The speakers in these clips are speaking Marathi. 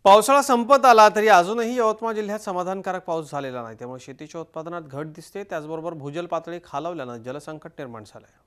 पावसाळा संपत आला तरी अजूनही यवतमाळ जिल्ह्यात समाधानकारक पाऊस झालेला नाही, त्यामुळे शेतीच्या उत्पादनात घट दिसते। त्याचबरोबर भूजल पातळी खालावल्याने जलसंकट निर्माण झाले आहे।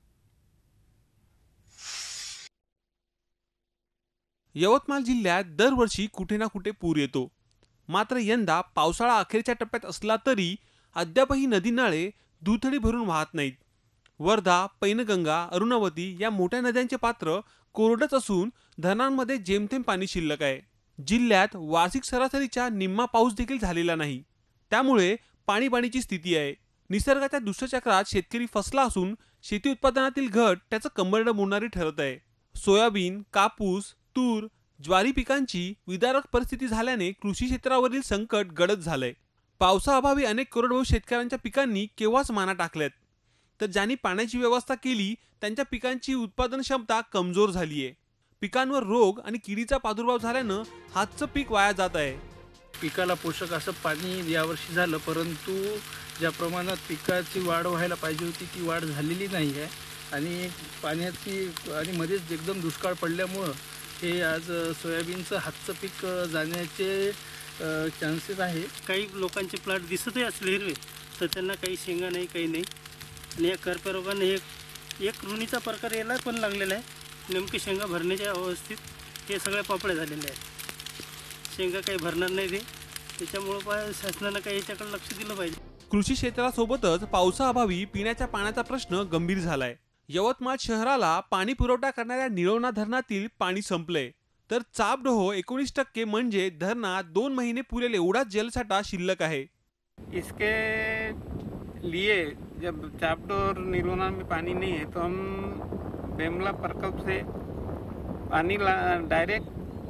यवतमाळ जिल्ह्यात दरवर्षी कुठे ना कुठे पूर येतो, मात्र यंदा पावसाळा अखेरच्या टप्प्यात असला तरी अद्यापही नदी नाळे दुथडी भरून वाहत नाहीत। वर्धा, पैनगंगा, अरुणावती या मोठ्या नद्यांचे पात्र कोरडच असून धरणांमध्ये जेमतेम पाणी शिल्लक आहे। जिल्ह्यात वार्षिक सरासरीच्या निम्मा पाऊस देखील झालेला नाही, त्यामुळे पाणीबाणीची स्थिती आहे। निसर्गाच्या दुष्टचक्रात शेतकरी फसला असून शेती उत्पादनातील घट त्याचं कंबरडं मोडणारी ठरत आहे। सोयाबीन, कापूस, तूर, ज्वारी पिकांची विदारक परिस्थिती झाल्याने कृषी क्षेत्रावरील संकट गडद झालंय। पावसाअभावी अनेक कोरडवाहू शेतकऱ्यांच्या पिकांनी केव्हाच माना टाकल्यात, तर ज्यांनी पाण्याची व्यवस्था केली त्यांच्या पिकांची उत्पादन क्षमता कमजोर झाली आहे। पिकांवर रोग आणि किडीचा प्रादुर्भाव झाल्यानं हातचं पीक वाया जात आहे। पिकाला पोषक असं पाणी यावर्षी झालं, परंतु ज्या प्रमाणात पिकाची वाढ व्हायला पाहिजे होती ती वाढ झालेली नाही आहे आणि पाण्याची आणि मध्येच एकदम दुष्काळ पडल्यामुळं हे आज सोयाबीनचं हातचं पीक जाण्याचे चान्सेस आहे। काही लोकांचे प्लॉट दिसतही असले हिरवे तर त्यांना काही शेंगा नाही, काही नाही। आणि या कर्करोगाने एक ऋणीचा प्रकार यायला पण लागलेला आहे। नेमके शेंगा भरण्याच्या अवस्थेत हे सगळे पापड्या झालेले आहेत। शेंगा काही भरणार नाही ते, त्याच्यामुळे शासनानं काही याच्याकडे लक्ष दिलं पाहिजे। कृषी क्षेत्रासोबतच पावसाअभावी पिण्याच्या पाण्याचा प्रश्न गंभीर झालाय। यवतमाळ शहराला पाणी पुरवठा करणाऱ्या निळवणा धरणातील पाणी संपलंय, तर चापडोह 19% म्हणजे धरणात 2 महिने पुरेल एवढाच जलसाठा शिल्लक आहे। इसके लिए जब चापडोह निलोना में पानी नहीं है तो हम बेमला प्रकल्प से पानी डायरेक्ट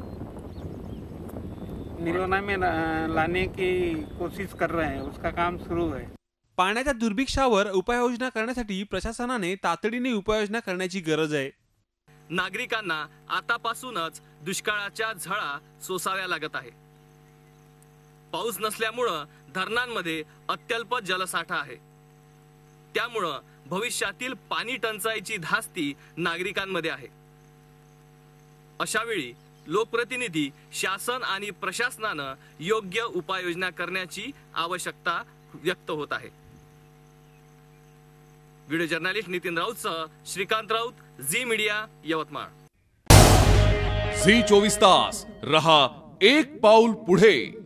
निलोना में लाने की कोशिश कर रहे हैं, उसका काम शुरू है। पाण्याच्या दुर्भिक्षावर उपाययोजना करण्यासाठी प्रशासनाने तातडीने उपाययोजना करण्याची गरज आहे। नागरिकांना आतापासूनच दुष्काळाच्या झळा सोसाव्या लागत आहे। पाऊस नसल्यामुळे धरणांमध्ये अत्यल्प जलसाठा आहे, त्यामुळे भविष्यातील पाणी टंचाईची धास्ती नागरिकांमध्ये आहे। अशा वेळी लोकप्रतिनिधी, शासन आणि प्रशासनानं योग्य उपाययोजना करण्याची आवश्यकता व्यक्त होत आहे। व्हिडिओ जर्नलिस्ट नितीन राऊतसह श्रीकांत राऊत, झी मीडिया, यवतमाळ। झी 24 तास रहा एक पाऊल पुढे।